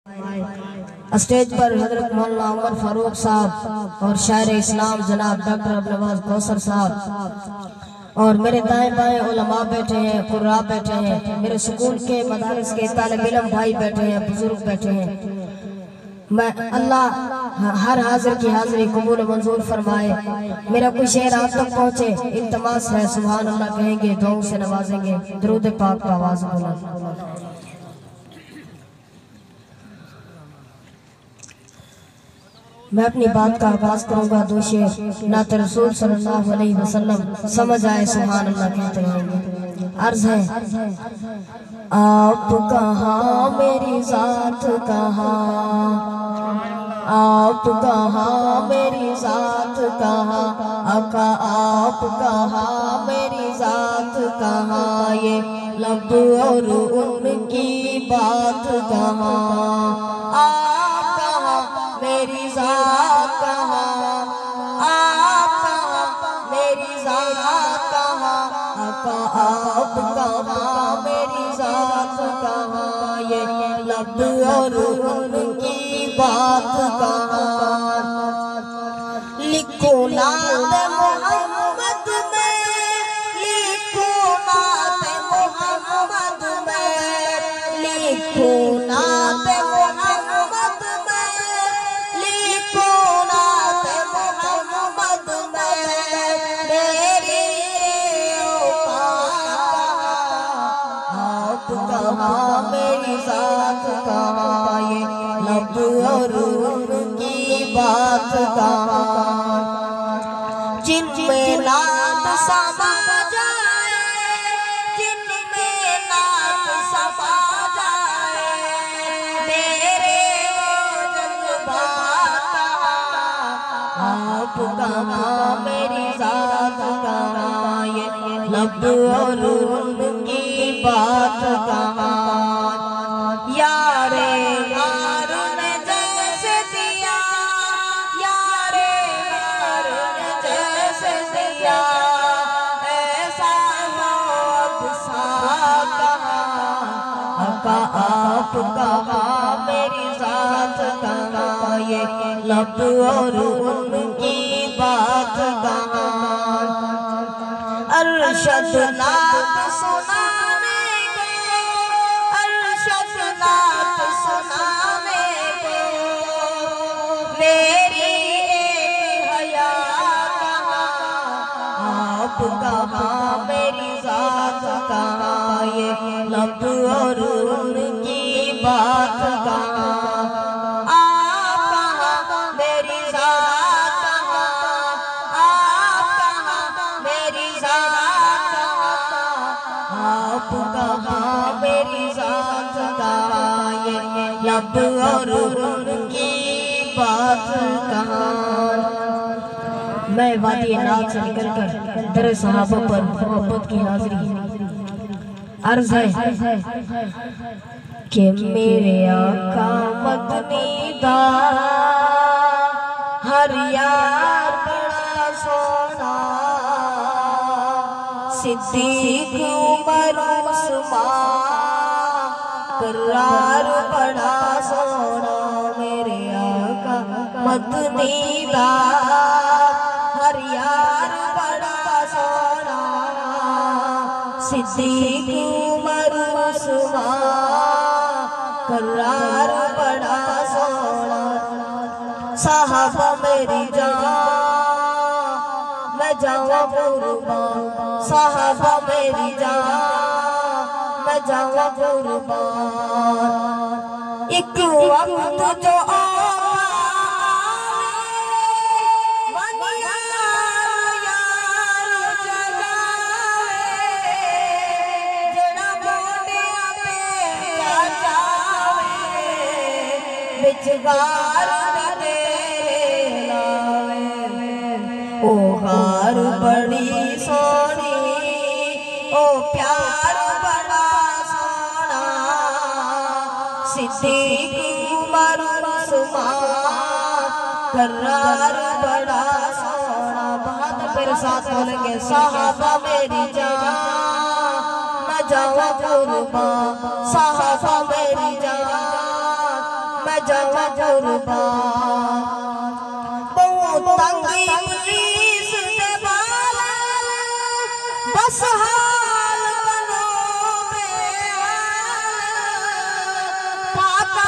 Stage पर हजरत मौलाना उमर फारूक साहब और शायर इस्लाम जनाब डॉक्टर अब्दुल कौसर साहब और मेरे दाएं बाएं उलमा बैठे हैं, कुर्रा बैठे हैं, मेरे सुकून के मदारिस के तालिब इल्म भाई बैठे हैं, बुजुर्ग बैठे हैं। मैं अल्लाह हर हाजिर की हाजिरी कबूल मंजूर फरमाए। मेरा कोई शेर आप तक पहुँचे इल्तमास है, सुभान अल्लाह कहेंगे, दुआओं से नवाजेंगे, दरूद पाक का आवाज़ बोला। मैं अपनी बात का आगाज करूंगा दो शेर नात रसूल सल्लल्लाहु अलैहि वसल्लम समझ आए, सुभान अल्लाह कहते रहेंगे। अर्ज है, आप कहाँ मेरी जात कहाँ, आप कहाँ मेरी जात कहाँ, आका आप कहाँ मेरी जात कहाँ, ये लब और उनकी बात कहाँ, आप कहाँ मेरी जात कहाँ, आप कहाँ मेरी जात कहाँ, आका आप कहाँ मेरी जात कहाँ, ये लब और उनकी बात कहाँ। लिखो नात मोहम्मद में, लिखो नात मोहम्मद में, लिखो नात मोहम्मद में, लिखो नात मोहम्मद में, मेरी आप कहाँ मेरी जात कहाँ, ये लब और उनकी बात कहाँ। जिनमें नात समा जाए, जिनमें नात समा जाए, मेरे वो जज्बा कहाँ, आप कहाँ मेरी जात कहाँ, ये लब और उनकी बात कहाँ। यारे यार ने जैसे दिया, यारे यार ने जैसे दिया, ऐसा अब सा कहाँ, आका आप कहाँ मेरी जात कहाँ, ये लब और उनकी बात कहाँ। अरशद नात सुनाने को, अरशद नात सुनाने को, मेरी एक हया कहाँ, आप कहाँ मेरी जात कहाँ, ये लब और उनकी बात कहाँ। आप कहाँ मेरी जात कहाँ, आप कहाँ मेरी जात कहाँ, आप कहाँ मेरी जात कहाँ, ये लब और उनकी बात कहाँ। मैं वादी नात से निकलकर दर सहाबा पर मोहब्बत की हाजिरी। अर्ज है कि मेरे आका मदनी दा हर यार बड़ा सोना, सिद्दीक उमर उस्मान करार बड़ा सोना, मेरे आका मदनी दा हर यार बड़ा सोना, सिद्दीक उमर उस्मान करार बड़ा सोना। साहबा मेरी जान मैं जावा कुर्बान, साहबा मेरी जान मैं जावा कुर्बान। एक वक्त जो गार तेरे लावे, ओ हार बड़ी सोनी, ओ प्यार बड़ा सोना, सिद्दीक उमर उस्मान करार बड़ा सोना। बहुत मेरे साथ बोलेंगे, साहबा मेरी जान मैं जावा कुर्बान, साहबा मेरी जान जावा कुर्बान बहुत तंगी पुलिस दे बाला बस हाल बनो बेहाल पाका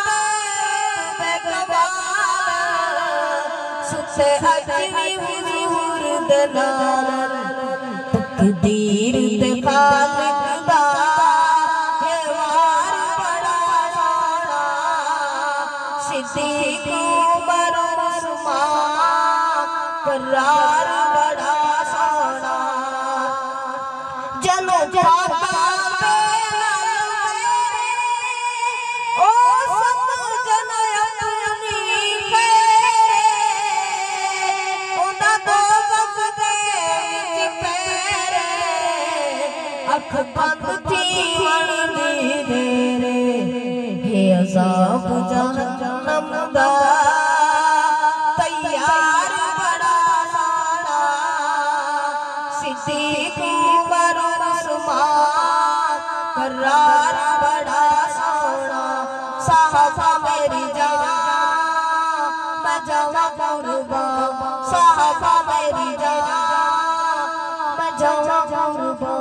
बेगवाल सुते अजनी हुजूर दे नाल तकदीर दे खालिक दा ये वार बड़ा सोना सिद्दीक उमर उस्मान करार बड़ा सोना जनो पाका ओ सब जन अपनी फेरे ओदा दोज़ख दे विच पैरे अख बंद थी वणदी देरे हे अज़ाब जहन्नम दा तैयार बड़ा सोना सिद्दीक उमर उस्मान करार बड़ा सोना साहबा मेरी जान मैं जावा कुर्बान साहबा मेरी जान मैं जावा कुर्बान।